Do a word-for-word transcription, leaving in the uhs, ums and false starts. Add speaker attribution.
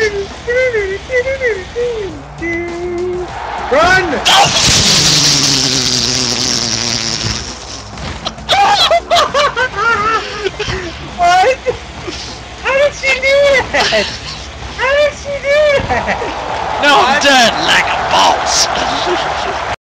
Speaker 1: Run! What? How did she do that? How did she do that?
Speaker 2: No, I'm dead like a boss.